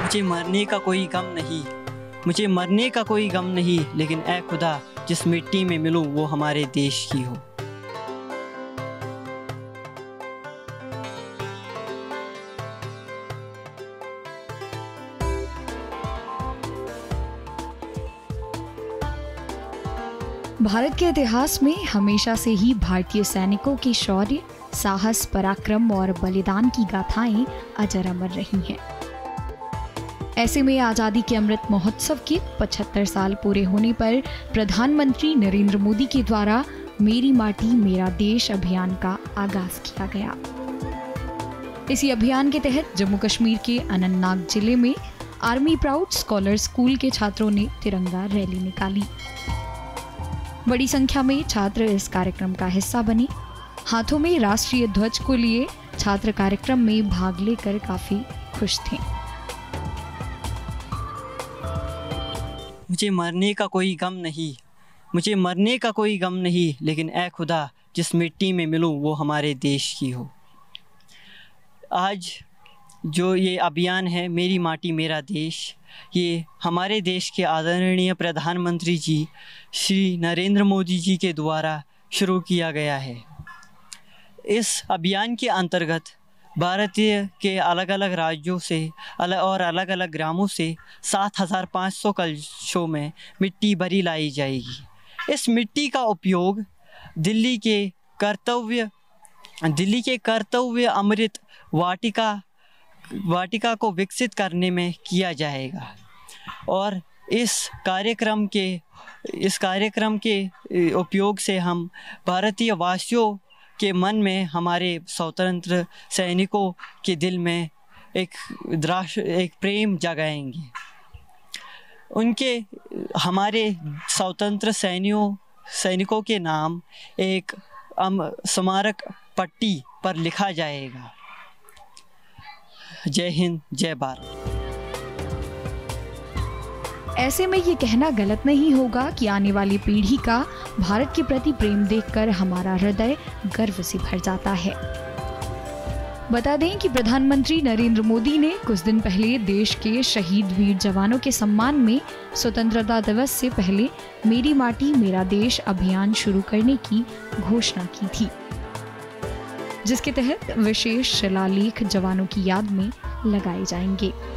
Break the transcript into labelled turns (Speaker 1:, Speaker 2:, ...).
Speaker 1: मुझे मरने का कोई गम नहीं, मुझे मरने का कोई गम नहीं, लेकिन ऐ खुदा जिस मिट्टी में मिलूं वो हमारे देश की हो।
Speaker 2: भारत के इतिहास में हमेशा से ही भारतीय सैनिकों के शौर्य, साहस, पराक्रम और बलिदान की गाथाएं अजर अमर रही हैं। ऐसे में आजादी के अमृत महोत्सव के 75 साल पूरे होने पर प्रधानमंत्री नरेंद्र मोदी के द्वारा मेरी माटी मेरा देश अभियान का आगाज किया गया। इसी अभियान के तहत जम्मू कश्मीर के अनंतनाग जिले में आर्मी प्राउड स्कॉलर स्कूल के छात्रों ने तिरंगा रैली निकाली। बड़ी संख्या में छात्र इस कार्यक्रम का हिस्सा बने। हाथों में राष्ट्रीय ध्वज को लिए छात्र कार्यक्रम में भाग लेकर काफी खुश थे।
Speaker 1: मुझे मरने का कोई गम नहीं, मुझे मरने का कोई गम नहीं, लेकिन ऐ खुदा जिस मिट्टी में मिलूं वो हमारे देश की हो। आज जो ये अभियान है मेरी माटी मेरा देश, ये हमारे देश के आदरणीय प्रधानमंत्री जी श्री नरेंद्र मोदी जी के द्वारा शुरू किया गया है। इस अभियान के अंतर्गत भारतीय के अलग अलग राज्यों से और अलग अलग ग्रामों से 7,500 कलशों में मिट्टी भरी लाई जाएगी। इस मिट्टी का उपयोग दिल्ली के कर्तव्य अमृत वाटिका को विकसित करने में किया जाएगा और इस कार्यक्रम के उपयोग से हम भारतीय वासियों के मन में, हमारे स्वतंत्र सैनिकों के दिल में एक प्रेम जगाएंगे। हमारे स्वतंत्र सैनिकों के नाम एक स्मारक पट्टी पर लिखा जाएगा। जय हिंद, जय भारत।
Speaker 2: ऐसे में ये कहना गलत नहीं होगा कि आने वाली पीढ़ी का भारत के प्रति प्रेम देखकर हमारा हृदय गर्व से भर जाता है। बता दें कि प्रधानमंत्री नरेंद्र मोदी ने कुछ दिन पहले देश के शहीद वीर जवानों के सम्मान में स्वतंत्रता दिवस से पहले मेरी माटी मेरा देश अभियान शुरू करने की घोषणा की थी, जिसके तहत विशेष शिलालेख जवानों की याद में लगाए जाएंगे।